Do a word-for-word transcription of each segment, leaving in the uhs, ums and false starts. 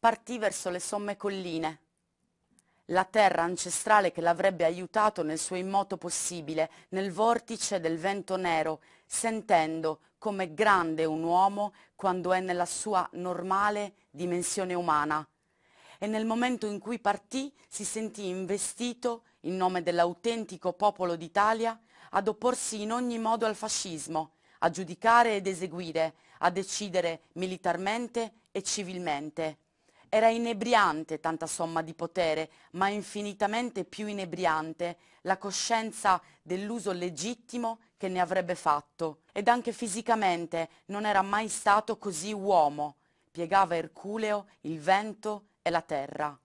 partì verso le somme colline. La terra ancestrale che l'avrebbe aiutato nel suo immoto possibile, nel vortice del vento nero, sentendo come grande un uomo quando è nella sua normale dimensione umana. E nel momento in cui partì si sentì investito, in nome dell'autentico popolo d'Italia, ad opporsi in ogni modo al fascismo, a giudicare ed eseguire, a decidere militarmente e civilmente. Era inebriante tanta somma di potere, ma infinitamente più inebriante la coscienza dell'uso legittimo che ne avrebbe fatto. Ed anche fisicamente non era mai stato così uomo. Piegava Erculeo il vento e la terra.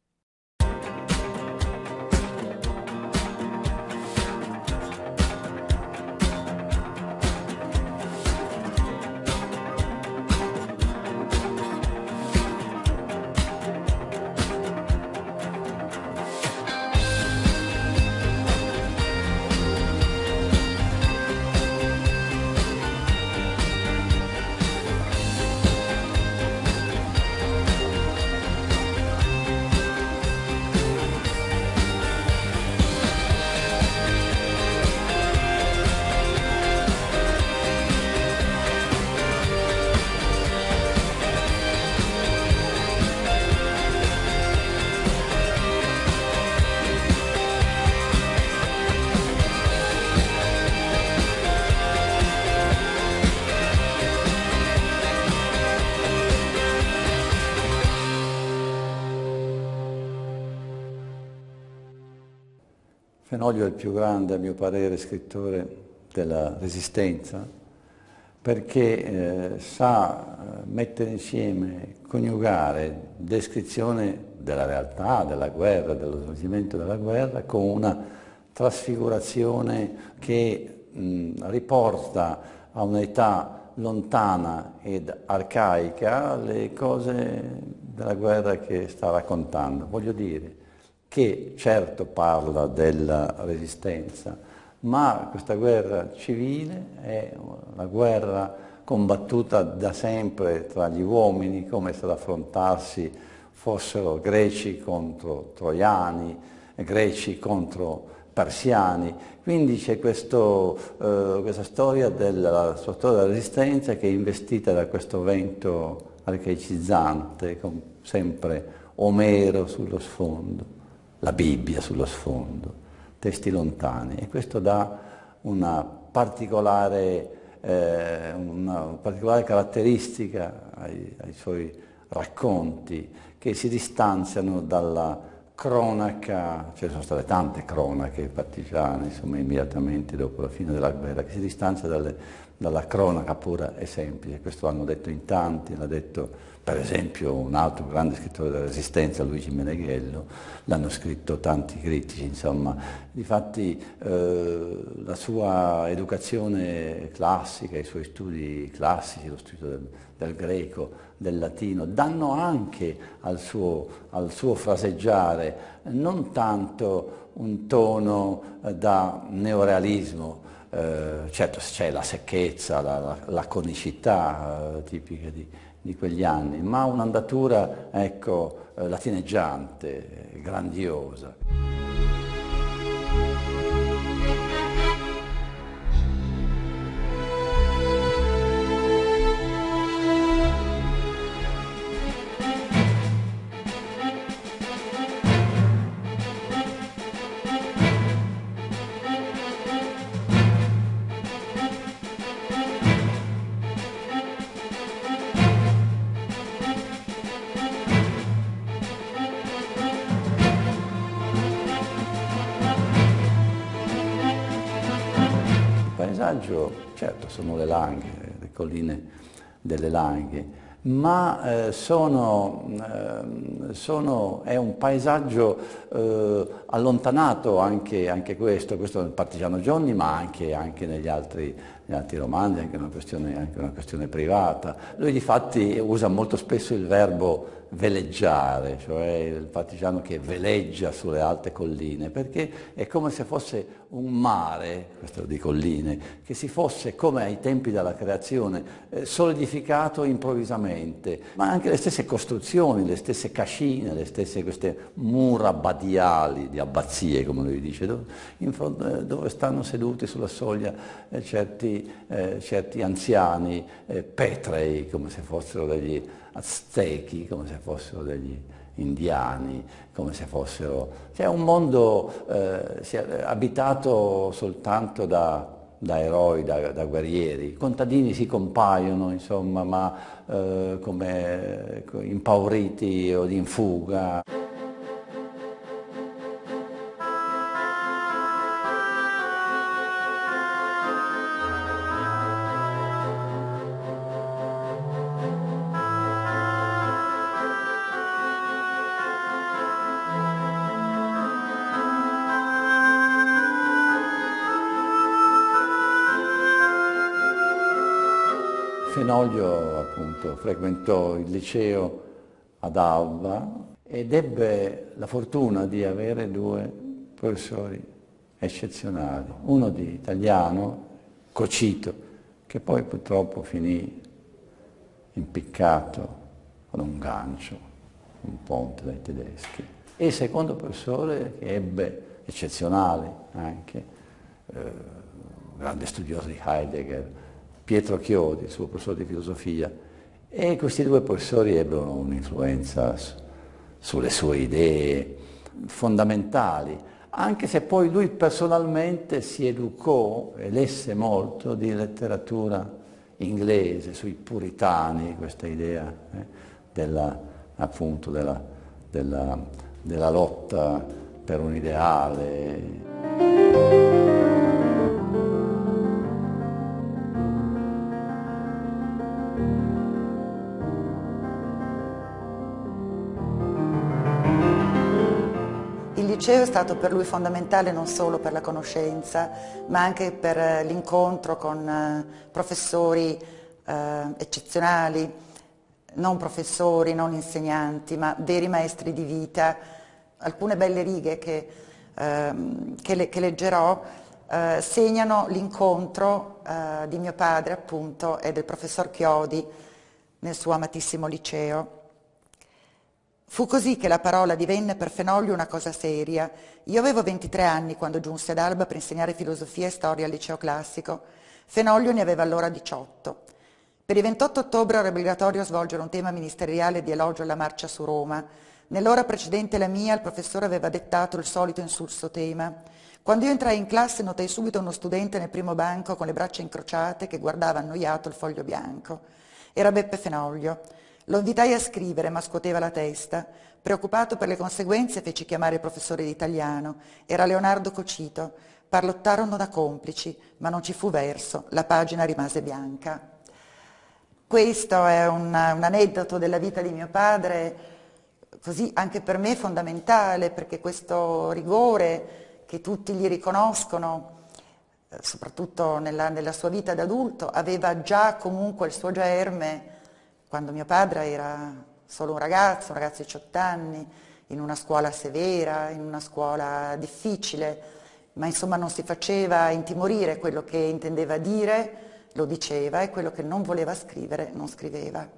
Fenoglio è il più grande, a mio parere, scrittore della Resistenza, perché eh, sa mettere insieme, coniugare descrizione della realtà, della guerra, dello svolgimento della guerra, con una trasfigurazione che mh, riporta a un'età lontana ed arcaica le cose della guerra che sta raccontando. Voglio dire che certo parla della Resistenza, ma questa guerra civile è una guerra combattuta da sempre tra gli uomini, come se ad affrontarsi fossero greci contro troiani, greci contro persiani. Quindi c'è questo, eh, questa storia della, sua storia della Resistenza che è investita da questo vento arcaicizzante, con sempre Omero sullo sfondo, la Bibbia sullo sfondo, testi lontani, e questo dà una particolare, eh, una particolare caratteristica ai, ai suoi racconti, che si distanziano dalla cronaca. Ce ne sono state tante cronache partigiane, insomma, immediatamente dopo la fine della guerra, che si distanzia dalle, dalla cronaca pura e semplice. Questo l'hanno detto in tanti, l'ha detto per esempio un altro grande scrittore della Resistenza, Luigi Meneghello, l'hanno scritto tanti critici, insomma. Difatti eh, la sua educazione classica, i suoi studi classici, lo studio del, del greco, del latino, danno anche al suo, al suo fraseggiare non tanto un tono eh, da neorealismo. Eh, certo c'è la secchezza, la, la, la conicità eh, tipica di, di quegli anni, ma un'andatura, ecco, eh, latineggiante, grandiosa. Il paesaggio, certo, sono le Langhe, le colline delle Langhe, ma eh, sono, eh, sono, è un paesaggio eh, allontanato anche, anche questo, questo nel Partigiano Johnny, ma anche, anche negli, altri, in altri romanzi, anche una questione, anche una questione privata. Lui difatti usa molto spesso il verbo veleggiare, cioè il partigiano che veleggia sulle alte colline, perché è come se fosse un mare, questo di colline, che si fosse, come ai tempi della creazione, eh, solidificato improvvisamente, ma anche le stesse costruzioni, le stesse cascine, le stesse queste mura badiali di abbazie, come lui dice, dove, in fronte, dove stanno seduti sulla soglia eh, certi, eh, certi anziani eh, petrei, come se fossero degli aztechi, come se fossero degli indiani, come se fossero... C'è un mondo eh, abitato soltanto da, da eroi, da, da guerrieri. I contadini si compaiono, insomma, ma eh, come impauriti o in fuga. Fenoglio appunto frequentò il liceo ad Alba ed ebbe la fortuna di avere due professori eccezionali, uno di italiano, Cocito, che poi purtroppo finì impiccato con un gancio, un ponte dai tedeschi, e il secondo professore che ebbe, eccezionale anche, eh, grande studioso di Heidegger, Pietro Chiodi, il suo professore di filosofia, e questi due professori ebbero un'influenza su, sulle sue idee fondamentali, anche se poi lui personalmente si educò e lesse molto di letteratura inglese, sui puritani, questa idea eh, della, appunto della, della, della lotta per un ideale. Il liceo è stato per lui fondamentale non solo per la conoscenza, ma anche per l'incontro con professori eh, eccezionali, non professori, non insegnanti, ma veri maestri di vita. Alcune belle righe che, eh, che, le, che leggerò eh, segnano l'incontro eh, di mio padre, appunto, e del professor Chiodi nel suo amatissimo liceo. Fu così che la parola divenne per Fenoglio una cosa seria. Io avevo ventitré anni quando giunsi ad Alba per insegnare filosofia e storia al liceo classico. Fenoglio ne aveva allora diciotto. Per il ventotto ottobre era obbligatorio svolgere un tema ministeriale di elogio alla marcia su Roma. Nell'ora precedente la mia, il professore aveva dettato il solito insulso tema. Quando io entrai in classe notai subito uno studente nel primo banco con le braccia incrociate che guardava annoiato il foglio bianco. Era Beppe Fenoglio. Lo invitai a scrivere, ma scuoteva la testa. Preoccupato per le conseguenze, feci chiamare il professore di italiano. Era Leonardo Cocito. Parlottarono da complici, ma non ci fu verso. La pagina rimase bianca. Questo è un, un aneddoto della vita di mio padre, così anche per me fondamentale, perché questo rigore che tutti gli riconoscono, soprattutto nella, nella sua vita d'adulto, aveva già comunque il suo germe quando mio padre era solo un ragazzo, un ragazzo di diciotto anni, in una scuola severa, in una scuola difficile, ma insomma non si faceva intimorire. Quello che intendeva dire lo diceva e quello che non voleva scrivere non scriveva.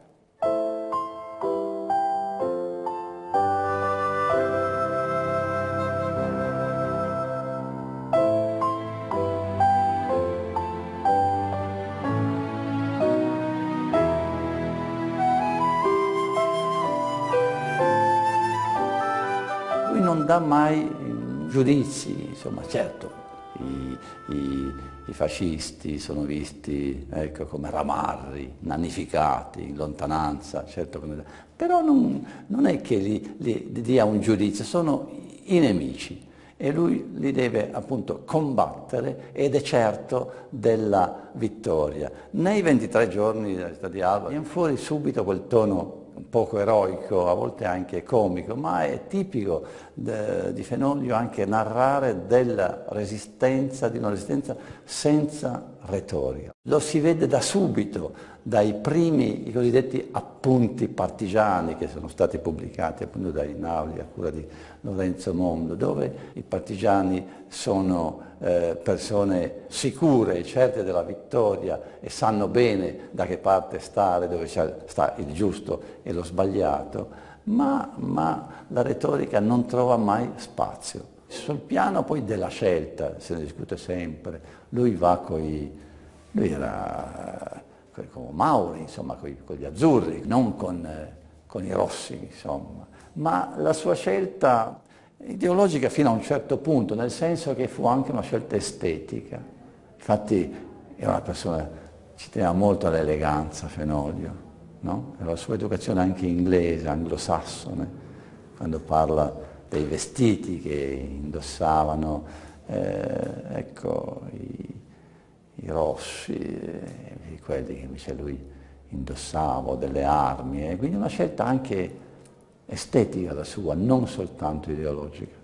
Non dà mai giudizi, insomma, certo, i, i, i fascisti sono visti, ecco, come ramarri, nannificati, in lontananza, certo, come, però non, non è che li, li dia un giudizio, sono i nemici e lui li deve appunto combattere ed è certo della vittoria. Nei ventitré giorni della città di Alba viene fuori subito quel tono un poco eroico, a volte anche comico, ma è tipico de, di Fenoglio anche narrare della resistenza, di una resistenza senza retorica. Lo si vede da subito, dai primi, i cosiddetti appunti partigiani che sono stati pubblicati appunto da Einaudi a cura di Lorenzo Mondo, dove i partigiani sono eh, persone sicure e certe della vittoria e sanno bene da che parte stare, dove sta il giusto e lo sbagliato, ma, ma la retorica non trova mai spazio. Sul piano poi della scelta, se ne discute sempre, lui va coi, lui era con Mauri, insomma, con gli azzurri, non con, eh, con i rossi, insomma. Ma la sua scelta ideologica fino a un certo punto, nel senso che fu anche una scelta estetica. Infatti era una persona, ci teneva molto all'eleganza Fenoglio, no? E la sua educazione anche inglese, anglosassone, quando parla dei vestiti che indossavano, eh, ecco, i, i rossi, eh, quelli che invece lui indossava, delle armi, e quindi una scelta anche estetica la sua, non soltanto ideologica.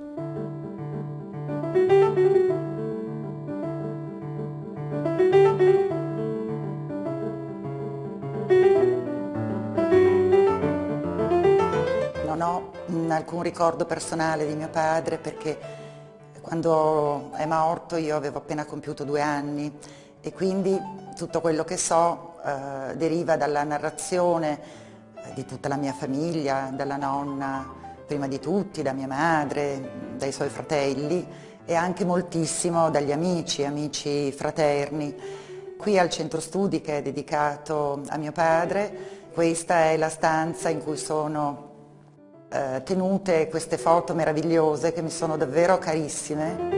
Non ho mh, alcun ricordo personale di mio padre perché quando è morto io avevo appena compiuto due anni e quindi tutto quello che so eh, deriva dalla narrazione eh, di tutta la mia famiglia, dalla nonna prima di tutti, da mia madre, dai suoi fratelli e anche moltissimo dagli amici, amici fraterni. Qui al centro studi che è dedicato a mio padre, questa è la stanza in cui sono eh, tenute queste foto meravigliose che mi sono davvero carissime.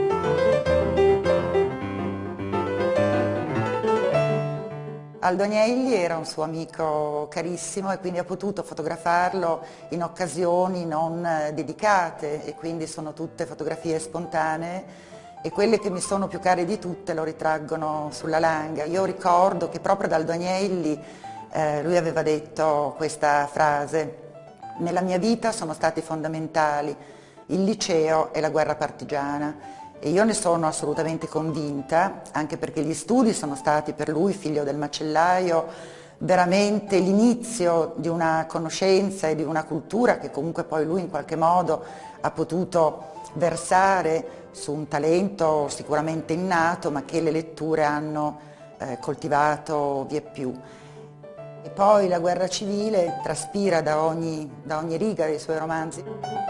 Aldo Agnelli era un suo amico carissimo e quindi ha potuto fotografarlo in occasioni non dedicate e quindi sono tutte fotografie spontanee e quelle che mi sono più care di tutte lo ritraggono sulla langa. Io ricordo che proprio da Aldo Agnelli eh, lui aveva detto questa frase: nella mia vita sono stati fondamentali il liceo e la guerra partigiana. E io ne sono assolutamente convinta, anche perché gli studi sono stati per lui, figlio del macellaio, veramente l'inizio di una conoscenza e di una cultura che comunque poi lui in qualche modo ha potuto versare su un talento sicuramente innato, ma che le letture hanno eh, coltivato vieppiù. E poi la guerra civile traspira da ogni, da ogni riga dei suoi romanzi.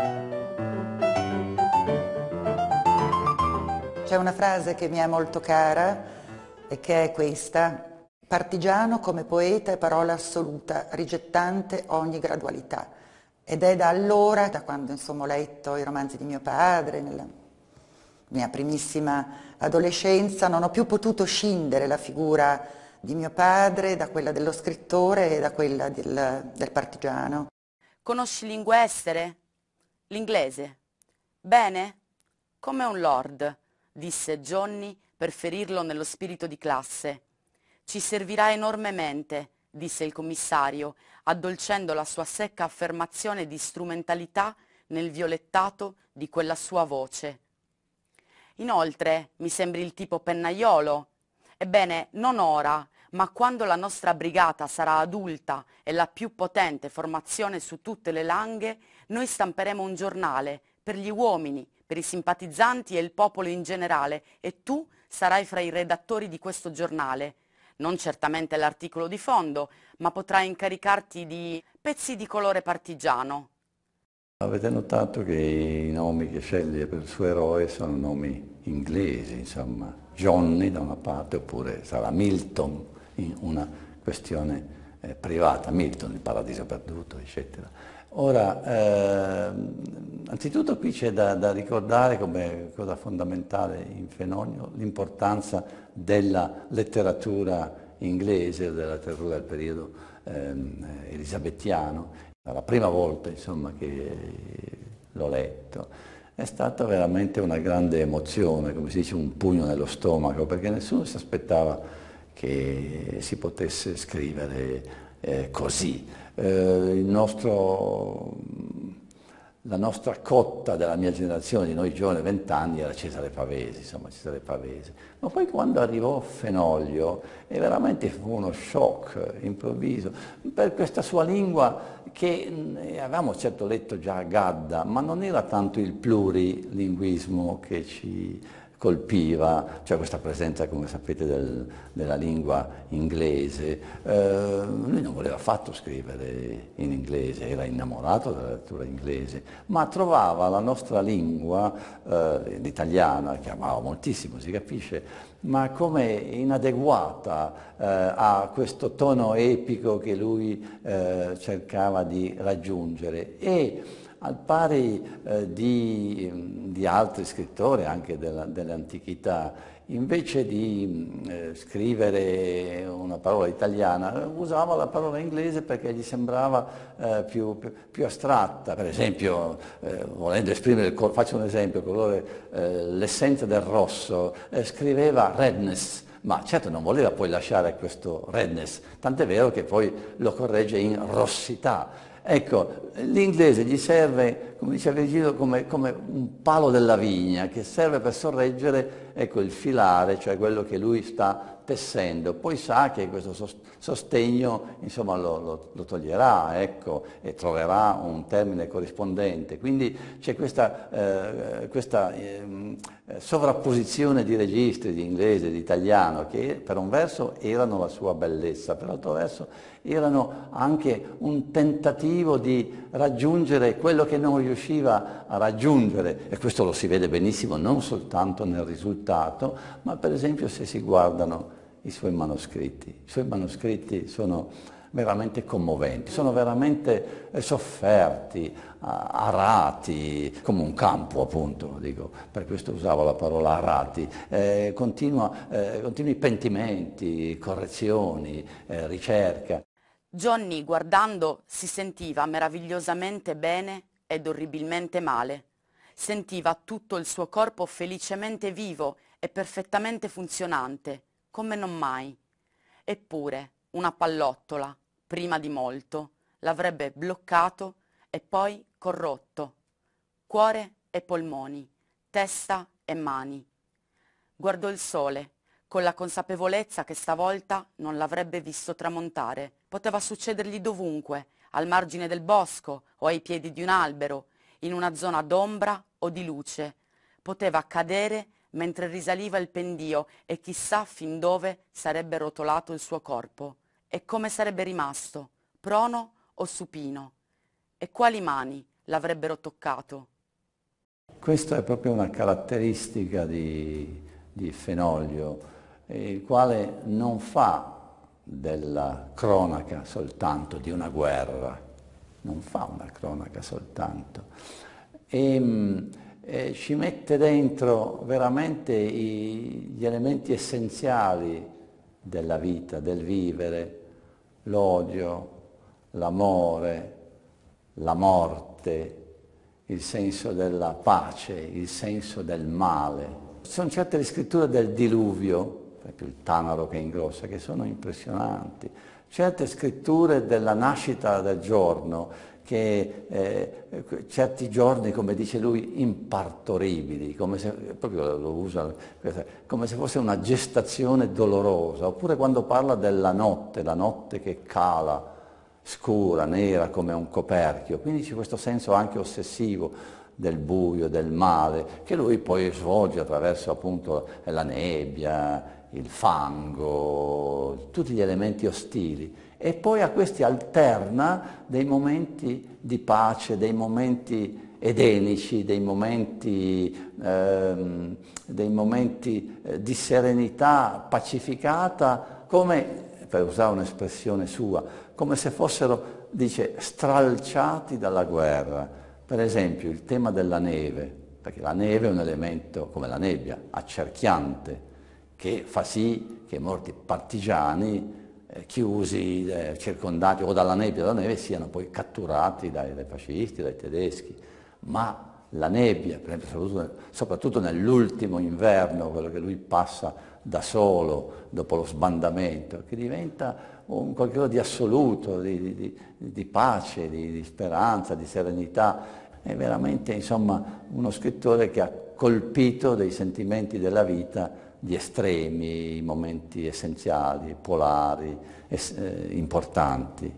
C'è una frase che mi è molto cara e che è questa: partigiano come poeta è parola assoluta, rigettante ogni gradualità. Ed è da allora, da quando insomma ho letto i romanzi di mio padre, nella mia primissima adolescenza, non ho più potuto scindere la figura di mio padre da quella dello scrittore e da quella del, del partigiano. Conosci lingue estere? L'inglese? Bene? Come un lord, disse Johnny per ferirlo nello spirito di classe. Ci servirà enormemente, disse il commissario, addolcendo la sua secca affermazione di strumentalità nel violettato di quella sua voce. Inoltre, mi sembri il tipo pennaiolo. Ebbene, non ora, ma quando la nostra brigata sarà adulta e la più potente formazione su tutte le langhe, noi stamperemo un giornale per gli uomini, per i simpatizzanti e il popolo in generale, e tu sarai fra i redattori di questo giornale. Non certamente l'articolo di fondo, ma potrai incaricarti di pezzi di colore partigiano. Avete notato che i nomi che sceglie per il suo eroe sono nomi inglesi, insomma, Johnny da una parte, oppure sarà Milton in una questione eh, privata, Milton, il paradiso perduto, eccetera. Ora, eh, anzitutto qui c'è da, da ricordare come cosa fondamentale in Fenoglio l'importanza della letteratura inglese, della letteratura del periodo eh, elisabettiano. La prima volta insomma, che l'ho letto è stata veramente una grande emozione, come si dice un pugno nello stomaco, perché nessuno si aspettava che si potesse scrivere eh, così. Eh, il nostro la nostra cotta della mia generazione, di noi giovani vent'anni, era Cesare Pavese, insomma Cesare Pavese. Ma poi quando arrivò Fenoglio, e veramente fu uno shock improvviso, per questa sua lingua che mh, avevamo certo letto già a Gadda, ma non era tanto il plurilinguismo che ci colpiva, cioè questa presenza, come sapete, del, della lingua inglese. Eh, lui non voleva affatto scrivere in inglese, era innamorato della lettura inglese, ma trovava la nostra lingua, eh, l'italiana, che amava moltissimo, si capisce, ma come inadeguata eh, a questo tono epico che lui eh, cercava di raggiungere. E al pari eh, di, di altri scrittori anche della, dell'antichità, invece di eh, scrivere una parola italiana, usava la parola inglese perché gli sembrava eh, più, più, più astratta. Per esempio, eh, volendo esprimere, il, faccio un esempio, il colore, eh, l'essenza del rosso, eh, scriveva redness, ma certo non voleva poi lasciare questo redness, tant'è vero che poi lo corregge in rossità. Ecco, l'inglese gli serve, come diceva Virgilio, come, come un palo della vigna, che serve per sorreggere, ecco, il filare, cioè quello che lui sta tessendo. Poi sa che questo sostegno, insomma, lo, lo, lo toglierà, ecco, e troverà un termine corrispondente. Quindi c'è questa, eh, questa eh, sovrapposizione di registri, di inglese, di italiano, che per un verso erano la sua bellezza, per l'altro verso erano anche un tentativo di raggiungere quello che non riusciva a raggiungere, e questo lo si vede benissimo non soltanto nel risultato, ma per esempio se si guardano i suoi manoscritti. I suoi manoscritti sono veramente commoventi, sono veramente sofferti, arati, come un campo appunto, dico, per questo usavo la parola arati, eh, continua, eh, continui pentimenti, correzioni, eh, ricerca. Johnny, guardando, si sentiva meravigliosamente bene ed orribilmente male. Sentiva tutto il suo corpo felicemente vivo e perfettamente funzionante, come non mai. Eppure una pallottola, prima di molto, l'avrebbe bloccato e poi corrotto. Cuore e polmoni, testa e mani. Guardò il sole, con la consapevolezza che stavolta non l'avrebbe visto tramontare. Poteva succedergli dovunque, al margine del bosco o ai piedi di un albero, in una zona d'ombra o di luce. Poteva accadere mentre risaliva il pendio e chissà fin dove sarebbe rotolato il suo corpo e come sarebbe rimasto, prono o supino, e quali mani l'avrebbero toccato. Questa è proprio una caratteristica di, di Fenoglio, il quale non fa della cronaca soltanto di una guerra, non fa una cronaca soltanto, e, e ci mette dentro veramente i, gli elementi essenziali della vita, del vivere, l'odio, l'amore, la morte, il senso della pace, il senso del male. Ci sono certe scritture del diluvio, proprio il Tanaro che ingrossa, che sono impressionanti. Certe scritture della nascita del giorno, che eh, certi giorni, come dice lui, impartoribili, come se, proprio lo usa, come se fosse una gestazione dolorosa, oppure quando parla della notte, la notte che cala, scura, nera come un coperchio, quindi c'è questo senso anche ossessivo del buio, del male, che lui poi svolge attraverso appunto la nebbia, il fango, tutti gli elementi ostili, e poi a questi alterna dei momenti di pace, dei momenti edenici, dei momenti, ehm, dei momenti eh, di serenità pacificata, come, per usare un'espressione sua, come se fossero, dice, stralciati dalla guerra. Per esempio il tema della neve, perché la neve è un elemento, come la nebbia, accerchiante, che fa sì che molti partigiani eh, chiusi, eh, circondati o dalla nebbia o dalla neve, siano poi catturati dai, dai fascisti, dai tedeschi. Ma la nebbia, per esempio, soprattutto, soprattutto nell'ultimo inverno, quello che lui passa da solo dopo lo sbandamento, che diventa un qualcosa di assoluto, di, di, di pace, di, di speranza, di serenità. è veramente insomma, uno scrittore che ha colpito dei sentimenti della vita, gli estremi, i momenti essenziali, polari, es- eh, importanti.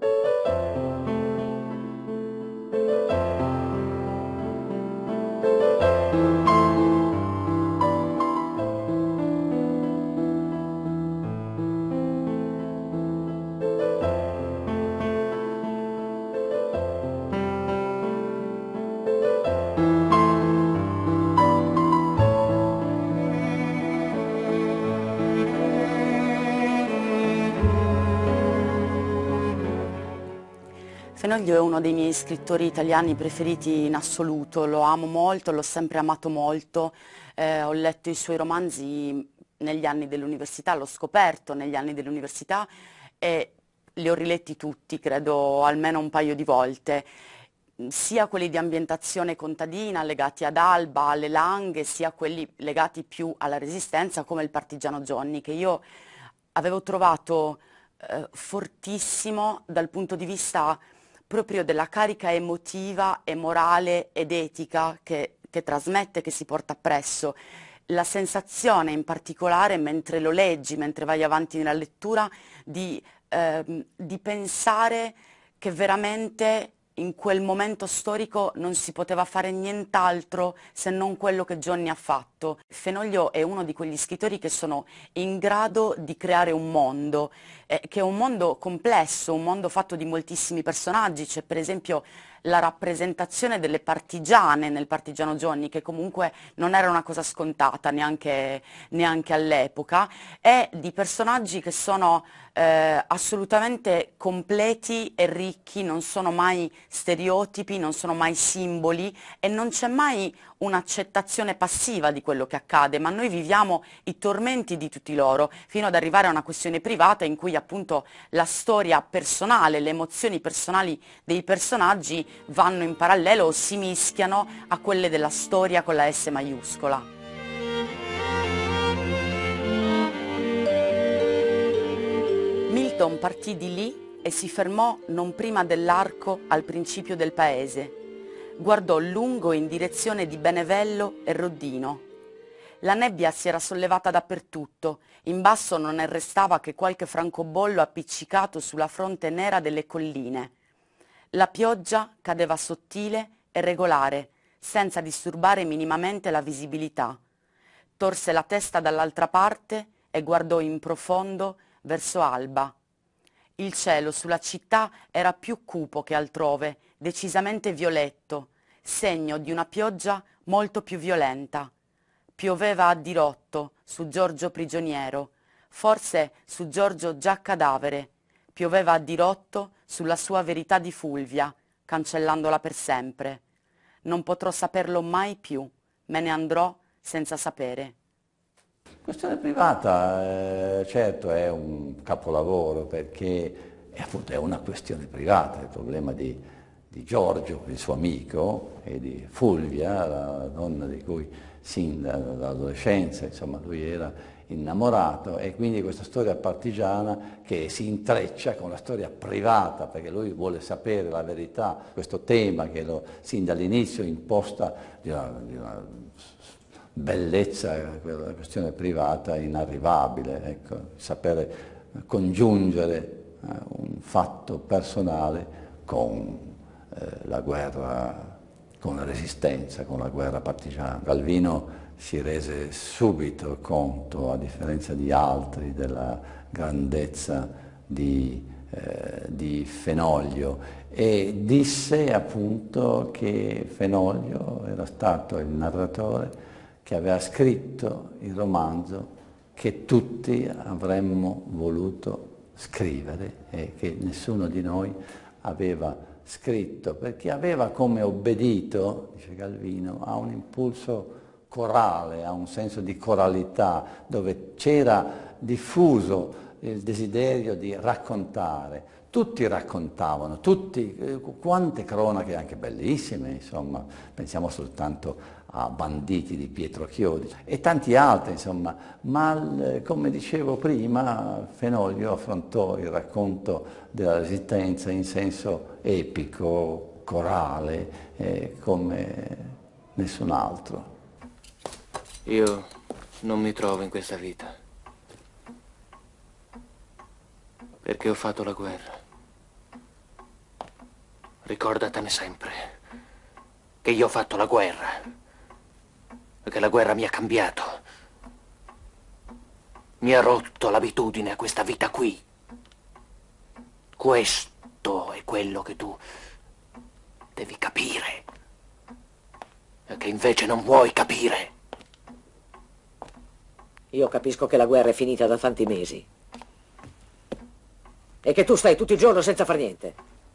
Fenoglio è uno dei miei scrittori italiani preferiti in assoluto, lo amo molto, l'ho sempre amato molto, eh, ho letto i suoi romanzi negli anni dell'università, l'ho scoperto negli anni dell'università e li ho riletti tutti, credo almeno un paio di volte, sia quelli di ambientazione contadina legati ad Alba, alle Langhe, sia quelli legati più alla Resistenza come il Partigiano Johnny, che io avevo trovato eh, fortissimo dal punto di vista proprio della carica emotiva e morale ed etica che, che trasmette, che si porta appresso. La sensazione in particolare, mentre lo leggi, mentre vai avanti nella lettura, di, ehm, di pensare che veramente in quel momento storico non si poteva fare nient'altro se non quello che Johnny ha fatto. Fenoglio è uno di quegli scrittori che sono in grado di creare un mondo, eh, che è un mondo complesso, un mondo fatto di moltissimi personaggi. C'è per esempio la rappresentazione delle partigiane nel Partigiano Johnny, che comunque non era una cosa scontata neanche, neanche all'epoca, e di personaggi che sono eh, assolutamente completi e ricchi, non sono mai stereotipi, non sono mai simboli e non c'è mai un'accettazione passiva di quello che accade, ma noi viviamo i tormenti di tutti loro, fino ad arrivare a una questione privata in cui appunto la storia personale, le emozioni personali dei personaggi vanno in parallelo o si mischiano a quelle della storia con la S maiuscola. Milton partì di lì e si fermò non prima dell'arco al principio del paese. Guardò lungo in direzione di Benevello e Roddino. La nebbia si era sollevata dappertutto, in basso non ne restava che qualche francobollo appiccicato sulla fronte nera delle colline. La pioggia cadeva sottile e regolare, senza disturbare minimamente la visibilità. Torse la testa dall'altra parte e guardò in profondo verso Alba. Il cielo sulla città era più cupo che altrove, decisamente violetto, segno di una pioggia molto più violenta. Pioveva a dirotto su Giorgio prigioniero, forse su Giorgio già cadavere. Pioveva a dirotto sulla sua verità di Fulvia, cancellandola per sempre. Non potrò saperlo mai più, me ne andrò senza sapere. Questione privata, eh, certo, è un capolavoro perché è, appunto, è una questione privata, il problema di, di Giorgio, il suo amico, e di Fulvia, la donna di cui sin dall'adolescenza, insomma, lui era innamorato, e quindi questa storia partigiana che si intreccia con la storia privata, perché lui vuole sapere la verità, questo tema che lo, sin dall'inizio imposta di una, di una bellezza, quella questione privata inarrivabile, ecco, sapere congiungere eh, un fatto personale con eh, la guerra, con la resistenza, con la guerra partigiana. Calvino si rese subito conto, a differenza di altri, della grandezza di, eh, di Fenoglio, e disse appunto che Fenoglio era stato il narratore che aveva scritto il romanzo che tutti avremmo voluto scrivere e che nessuno di noi aveva scritto, perché aveva come obbedito, dice Calvino, a un impulso corale, a un senso di coralità, dove c'era diffuso il desiderio di raccontare. Tutti raccontavano, tutti, eh, quante cronache anche bellissime, insomma, pensiamo soltanto a Banditi di Pietro Chiodi e tanti altri, insomma, ma come dicevo prima, Fenoglio affrontò il racconto della Resistenza in senso epico, corale eh, come nessun altro. Io non mi trovo in questa vita, perché ho fatto la guerra. Ricordatene sempre che io ho fatto la guerra e che la guerra mi ha cambiato. Mi ha rotto l'abitudine a questa vita qui. Questo è quello che tu devi capire e che invece non vuoi capire. Io capisco che la guerra è finita da tanti mesi e che tu stai tutto il giorno senza far niente.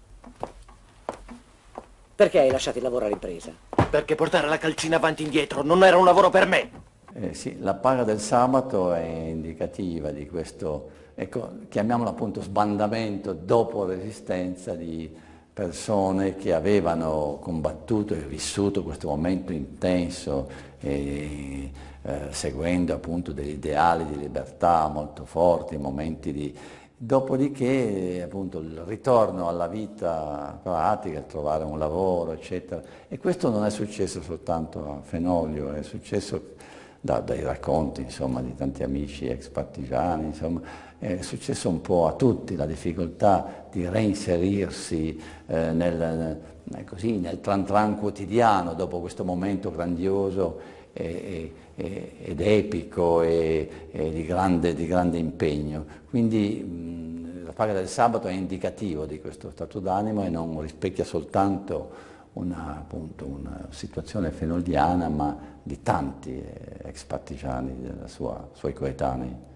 Perché hai lasciato il lavoro all'impresa? Perché portare la calcina avanti e indietro non era un lavoro per me. Eh sì, la paga del sabato è indicativa di questo, ecco, chiamiamolo appunto sbandamento dopo Resistenza di persone che avevano combattuto e vissuto questo momento intenso, e, eh, seguendo appunto degli ideali di libertà molto forti, momenti di... Dopodiché appunto il ritorno alla vita pratica, il trovare un lavoro, eccetera. E questo non è successo soltanto a Fenoglio, è successo da, dai racconti insomma, di tanti amici ex partigiani, insomma, è successo un po' a tutti, la difficoltà di reinserirsi eh, nel, eh, così, nel tran tran quotidiano dopo questo momento grandioso e, e, ed epico e, e di, grande, di grande impegno. Quindi mh, la paga del sabato è indicativo di questo stato d'animo e non rispecchia soltanto una, appunto, una situazione fenoldiana, ma di tanti ex partigiani, dei suoi coetanei.